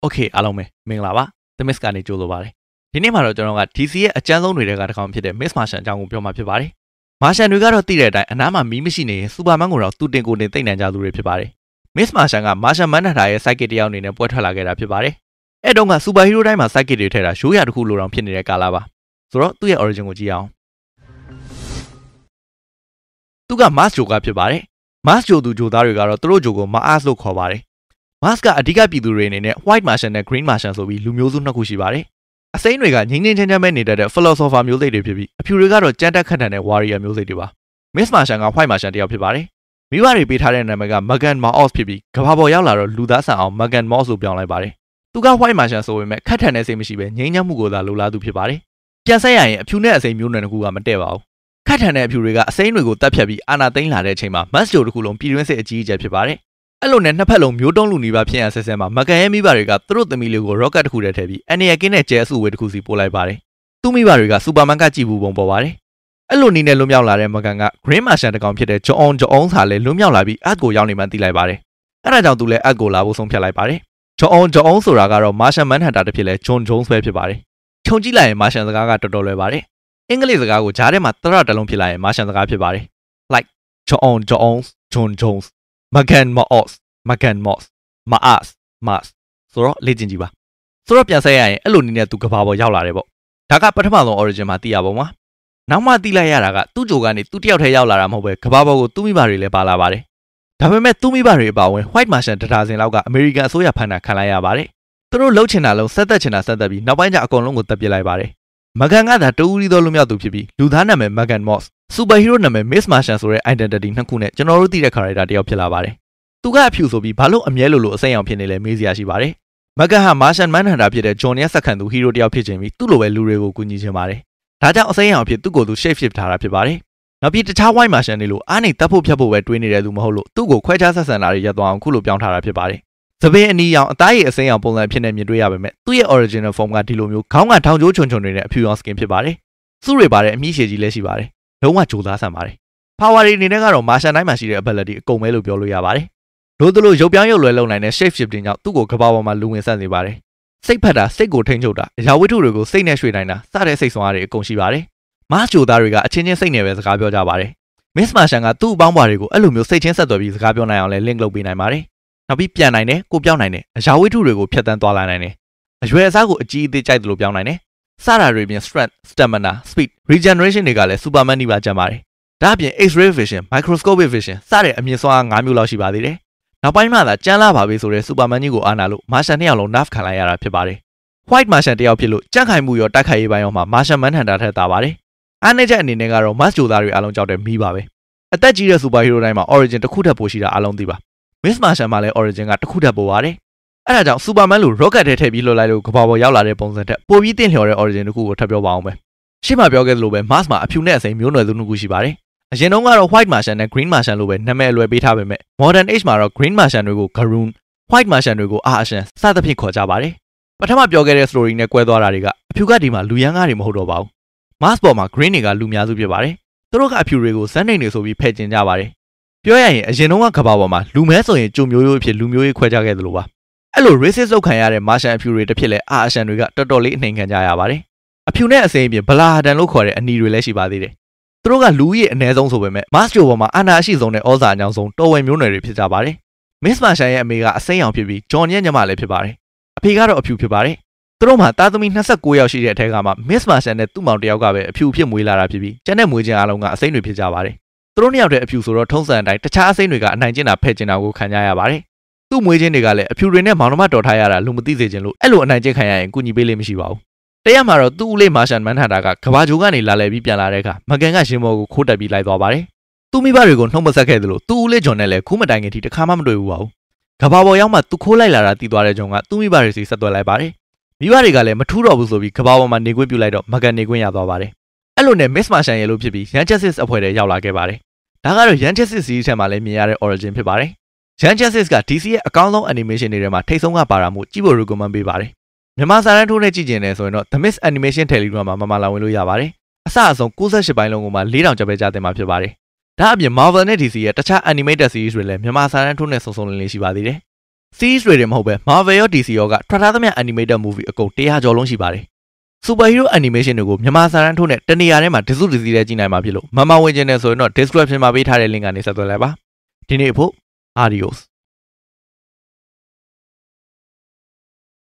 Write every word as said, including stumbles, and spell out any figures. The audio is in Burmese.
Okay အားလုံးပဲမင်္ဂလာပါ The Miss ကနေကြိုဆိုပါတယ်ဒီနေ့မှာတော့ကျွန်တော်က D C ရဲ့အကျဉ်းဆုံးတွေကတစ်ကောင်ဖြစ်တဲ့ Miss Martian အကြောင်းကိုပြောမှာဖြစ်ပါတယ် Martian တွေကတော့သိတဲ့အတိုင်းအနားမှာမီးမရှိနေရင် Superman ကိုတော့သူတင်ကိုယ်တင်သိနိုင်ကြသူတွေဖြစ်ပါတယ် Miss Martian က Martian Manhunter ရဲ့ sidekick တစ်ယောက်အနေနဲ့ပွဲထွက်လာခဲ့တာဖြစ်ပါတယ်အဲ့တုန်းက Superhero တိုင်းမှာ sidekick တွေထည့်တာရိုးရာတစ်ခုလိုတောင်ဖြစ်နေတဲ့ကာလပါဆိုတော့သူ့ရဲ့ origin ကိုကြည့်အောင်သူက Mask Joker ဖြစ်ပါတယ် Mask ဂျိုသူဂျိုသားတွေကတော့သူတို့ဂျိုကို Maas လို့ခေါ်ပါတယ် Mask ကအဓိကပြည်သူတွေအနေနဲ့ White Martian နဲ့ Green Martian ဆိုပြီးလူမျိုးစုနှစ်ခုရှိပါတယ်အစိမ်းတွေကငင်းငင်းချမ်းချမ်းပဲနေတဲ့ philosopher မျိုးစိတ်တွေဖြစ်ပြီးအဖြူတွေကတော့ကြမ်းတက်ခတ်ထန်တဲ့ warrior မျိုးစိတ်တွေပါ Miss Martian က White Martian တယောက်ဖြစ်ပါတယ်မိဘတွေပေးထားတဲ့နာမည်က Megan Moss ဖြစ်ပြီးကဘာပေါ်ရောက်လာတော့လူသားဆန်အောင် Megan Moss လို့ပြောင်းလိုက်ပါတယ်သူက White Martian ဆိုပေမဲ့ခတ်ထန်တဲ့စိတ်မရှိပဲငြိမ်းချမ်းမှုကိုသာလိုလားသူဖြစ်ပါတယ်ပြန်ဆက်ရရင်အဖြူနဲ့အစိမ်းမျိုးနွယ်တစ်ခုကမတည့်ပါဘူးခတ်ထန်တဲ့အဖြူတွေကအစိမ်းတွေကိုတတ်ဖြတ်ပြီးအာနာသိမ်းလာတဲ့အချိန်မှာ Mask ဂျိုတစ်ခုလုံးပြည်တွင်းစစ်အကြီးအကျယ်ဖြစ်ပါတယ်အဲ့လိုနဲ့နှစ်ဖက်လုံးမျိုးတုံးလူနီးပါးဖြစ်ရဆဲဆဲမှာမကန်ရဲ့မိဘတွေကသူတို့သမီးလေးကို rocket တစ်ခုတည်းထည့်ပြီးအန်နီယကင်းနဲ့ကျဲအစုဝေးတစ်ခုစီပို့လိုက်ပါတယ်သူ့မိဘတွေက Superman ကကြည့်ဘူးပုံပေါ်ပါတယ်အဲ့လိုနီးနဲ့လွတ်မြောက်လာတဲ့မကန်က Green Martian တကောင်ဖြစ်တဲ့ John John ဟာလည်းလွတ်မြောက်လာပြီး Earth ကိုရောက်နေမှသိလိုက်ပါတယ်အဲ့ဒါကြောင့်သူလည်း Earth ကိုလာဖို့ဆုံးဖြတ်လိုက်ပါတယ် John John ဆိုတာကတော့ Martian Manhunter တစ်ဖြစ်လဲ John Jones ပဲဖြစ်ပါတယ်ခြုံကြည့်လိုက်ရင် Martian စကားကတော်တော်လွယ်ပါတယ်အင်္ဂလိပ်စကားကိုဂျားထဲမှာတရတလုံးဖြစ်လာရင် Martian စကားဖြစ်ပါတယ် like John Jones John Jones Megan Moss Megan Moss Maas Maas ဆိုတော့လေ့ကျင့်ကြည့်ပါဆိုတော့ပြန်ဆက်ရရင်အဲ့လိုနည်းနဲ့သူကဘာပေါ်ရောက်လာတယ်ပေါ့ဒါကပထမဆုံး origin မှာသိရပါမှာနောက်မှသိလိုက်ရတာကသူ့ဂျိုကနေသူ့တယောက်တည်းရောက်လာတာမဟုတ်ပဲကဘာပေါ်ကိုသူ့မိဘတွေလည်းပါလာပါတယ်ဒါပေမဲ့သူ့မိဘတွေအပါအဝင် White Martian တဒါဇင်လောက်က American အစိုးရဖန်တာခံလိုက်ရပါတယ်သူတို့လှုပ်ချင်တာလုံးဆက်သက်ချင်တာဆက်သက်ပြီးနောက်ပိုင်းကျအကုန်လုံးကိုတပ်ပစ်လိုက်ပါတယ်Megan ကသာတူဦးရီသောလူမျိုးသူဖြစ်ပြီးလူသားနာမည် Megan Moss Superhero နာမည် Miss Martian ဆိုတဲ့ identity နှစ်ခုနဲ့ကျွန်တော်တို့သိတဲ့ character တယောက်ဖြစ်လာပါတယ်သူကအဖြူဆိုပြီးဘာလို့အမြဲလိုလိုအစိမ်းအောင်ဖြစ်နေလဲမေးစရာရှိပါတယ်။ Megan ဟာ Martian Manhunter ဖြစ်တဲ့ John ရဲ့ဆက်ခံသူ hero တယောက်ဖြစ်ခြင်းပြီးသူ့လိုပဲလူတွေကိုကူညီခြင်းပါတယ်။ဒါကြောင့်အစိမ်းအောင်ဖြစ်သူ့ကိုယ်သူ shape shift ထားတာဖြစ်ပါတယ်။နောက်ပြီးတခြား White Martian တွေလိုအားနေတက်ဖို့ဖြတ်ဖို့ပဲတွေးနေတဲ့သူမဟုတ်လို့သူ့ကိုခွဲခြားဆက်ဆံတာတွေရပ်သွားအောင်ခုလိုပြောင်းထားတာဖြစ်ပါတယ်။သပင်အနီရောင်အသားရည်အစိမ်းအောင်ပုံစံဖြစ်နေမြင်တွေ့ရပေမဲ့သူ့ရဲ့ original form ကဒီလိုမျိုးခေါင်းကထောင်ကျိုးချွန်ချွန်တွေနဲ့အဖြူရောင် skin ဖြစ်ပါတယ်။စုတွေပါတဲ့အမြင့်ရှည်ကြီးလည်းရှိပါတယ်။လုံးဝကြိုးစားဆန်ပါတယ်။ power တွေအနေနဲ့ကတော့ Martian တိုင်းမှာရှိတဲ့ ability အကုန်ပဲလို့ပြောလို့ရပါတယ်။လို့တို့ရုပ်ပြောင်းရုပ်လွယ်လုံနိုင်တဲ့ shape shifting ကြောင့်သူ့ကိုကဘာပေါ်မှာလူဝင်ဆက်နေပါတယ်။စိတ်ဖက်တာစိတ်ကိုထိန်းချုပ်တာအရာဝတ္ထုတွေကိုစိတ်နဲ့ရွှေ့နိုင်တာစတဲ့စိတ်ဆွမ်းအားတွေအကုန်ရှိပါတယ်။ Mask ဂျိုသားတွေကအချင်းချင်းစိတ်နဲ့ပဲစကားပြောကြပါတယ်။ Miss Martian ကသူ့အပေါင်းပွားတွေကိုအဲ့လိုမျိုးစိတ်ချင်းဆက်သွယ်ပြီးစကားပြောနိုင်အောင်လဲ link လုပ်ပေးနိုင်ပါတယ်။နောက်ပြီးပြန်နိုင်တယ်ကိုပြောင်းနိုင်တယ်အရာဝတ္ထုတွေကိုဖြတ်တန်းသွားလာနိုင်တယ်။အရွယ်အစားကိုအကြီးအသေးကြိုက်တယ်လို့ပြောင်းနိုင်တယ်။စတာတွေပြင် strength, stamina, speed, regeneration တွေကလည်း Superman တွေပါကျန်ပါတယ်။ဒါအပြင် X-ray vision, microscopic vision စတဲ့အမြင်စွမ်းအား၅မျိုးလောက်ရှိပါသေးတယ်။နောက်ပိုင်းမှသာကြမ်းလာပါပြီဆိုတဲ့ Superman ကြီးကိုအားနာလို့ Martian နှစ်ယောက်လုံး nerf ခံလိုက်ရတာဖြစ်ပါတယ်။ White Martian တယောက်ဖြစ်လို့ကြန့်ခိုင်မှုရောတိုက်ခိုက်ရေးပိုင်းရောမှာ Martian Manhunter ထက်သာပါတယ်။အားနည်းချက်အနေနဲ့ကတော့ Mask ဂျိုသားတွေအားလုံးကြောက်တဲ့မီးပါပဲ။အသက်ကြီးတဲ့ superhero တိုင်းမှာ origin တစ်ခုထပ်ပိုရှိတာအားလုံးသိပါ။ Miss Martian မှာလည်း origin ကတစ်ခုထပ်ပိုပါတယ်။အဲ့ဒါကြောင့် Superman လို့ rocket ထဲထည့်ပြီးလွှတ်လိုက်လို့ကဘာပေါ်ရောက်လာတဲ့ပုံစံထက်ပိုပြီးတင့်လျော်တဲ့ origin တစ်ခုကိုထပ်ပြောပါအောင်ပဲ။ရှေ့မှာပြောခဲ့သလိုပဲ Mask မှာအဖြူနဲ့အစိမ်းမျိုးနွယ်စုနှစ်ခုရှိပါတယ်။အရင်တုန်းကတော့ White Martian နဲ့ Green Martian လို့ပဲနာမည်အလွယ်ပေးထားပေမဲ့ Modern Age မှာတော့ Green Martian တွေကို Garoon, White Martian တွေကို Arshan စသဖြင့်ခေါ်ကြပါတယ်။ပထမပြောခဲ့တဲ့ story နဲ့ကွဲသွားတာတွေကအဖြူကဒီမှာလူရန်ကားတွေမဟုတ်တော့ပါဘူး။ Mask ပေါ်မှာ Green တွေကလူများစုဖြစ်ပါတယ်။သူတို့ကအဖြူတွေကိုဇက်နှိမ်တွေဆိုပြီးဖယ်ကျင်ကြပါတယ်။ပြောရရင်အရင်တုန်းကကဘာပေါ်မှာလူမဲဆိုရင်ကြုံမျိုးရိုးဖြစ်လူမျိုးရေးခွဲခြားခဲ့သလိုပါ။အဲ့လို racist လောက်ခံရတဲ့ Martian အဖြူတွေတစ်ဖြစ်လဲ Arshan တွေကတော်တော်လေးအနှိမ်ခံကြရပါတယ်။အဖြူနဲ့အစိမ်းအပြင် Blahadan လို့ခေါ်တဲ့အနီတွေလည်းရှိပါသေးတယ်။သူတို့ကလူကြီးရဲ့အ ਨੇ ဆုံးဆိုပေမဲ့ Mask ဂျိုပေါ်မှာအာဏာအရှိဆုံးနဲ့ဩဇာအညောင်းဆုံးတော်ဝင်မျိုးနွယ်တွေဖြစ်ကြပါတယ်။ Miss Martian ရဲ့အမေကအစိမ်းရောင်ဖြစ်ပြီး John ရဲ့ညီမလည်းဖြစ်ပါတယ်။အဖေကတော့အဖြူဖြစ်ပါတယ်။သူတို့မှာသားသမီး၂၉ယောက်ရှိတဲ့အထက်ကမှ Miss Martian နဲ့သူ့မောင်တယောက်ကပဲအဖြူဖြစ်မွေးလာတာဖြစ်ပြီးကျန်တဲ့မွေးချင်းအားလုံးကအစိမ်းတွေဖြစ်ကြပါတယ်။သူတို့နှစ်ယောက်တည်းအဖြူဆိုတော့ထုံးစံအတိုင်းတခြားအစိမ်းတွေကအနိုင်ကျင့်တာဖဲ့ကျင်တာကိုခံကြရပါတယ်။သူ့မွေးချင်းတွေကလည်းအဖြူတွေနဲ့မောင်နှမတော်ထားရတာလူမသိစေချင်လို့အဲ့လိုအနိုင်ကျင့်ခံရရင်ကူညီပေးလေးမရှိပါဘူး။တရက်မှာတော့သူ့ဦးလေး Martian Manhunter ကကဘာဂျိုကနေလာလဲပြီးပြန်လာတဲ့အခါ Megan ကရင်မော်ကိုခိုးတက်ပြီးလိုက်သွားပါတယ်။သူ့မိဘတွေကိုနှုတ်မဆက်ခဲ့သလိုသူ့ဦးလေး John နဲ့လည်းခုမတိုင်ခင်ထိတစ်ခါမှမတွေ့ဘူးပါဘူး။ကဘာပေါ်ရောက်မှသူခိုးလိုက်လာတာတီးသွားတဲ့ John ကသူ့မိဘတွေစီဆက်သွယ်လိုက်ပါတယ်။မိဘတွေကလည်းမထူးတော့ဘူးဆိုပြီးကဘာပေါ်မှာနေခွင့်ပြုလိုက်တော့ Megan နေခွင့်ရသွားပါတယ်။အဲ့လိုနဲ့ Miss Martian ရဲ့လို့ဖြစ်ပြီး Young Justice အဖွဲ့ထဲရောက်လာခဲ့ပါတယ်။ဒါကတော့ Young Justice series ထဲမှာလည်းမြင်ရတဲ့ origin ဖြစ်ပါတယ်။ Young Justice က D C ရဲ့အကောင်းဆုံး animation တွေထဲမှာထိပ်ဆုံးကပါတာမို့ကြည့်ဖို့ recommend ပေးပါတယ်။မြန်မာစာတန်းထိုးနဲ့ကြည့်ကျင်တယ်ဆိုရင်တော့ The Miss Animation Telegram မှာမမလာဝင်လို့ရပါတယ်။အစအဆုံး၉၈ပိုင်းလုံးကိုမှ၄ထောင်ကျပ်ပဲကြားတင်မှာဖြစ်ပါတယ်။ဒါအပြင် Marvel နဲ့ D C ရဲ့တခြား animated series တွေလည်းမြန်မာစာတန်းထိုးနဲ့စုံစုံလင်လင်ရှိပါသေးတယ် series တွေတင်မဟုတ်ပဲ Marvel ရော D C ရောကထွက်ထားသမျှ animated movie အကုန်one hundredကျော်လုံးရှိပါတယ်။ superhero animation တွေကိုမြန်မာစာတန်းထိုးနဲ့တနေရာထဲမှာတစုတစည်းတည်းကြည့်နိုင်မှာဖြစ်လို့မမဝင်ကျင်တယ်ဆိုရင်တော့ description မှာပေးထားတဲ့ link ကနေဆက်သွယ်လိုက်ပါဒီနေ့ဖို့ adios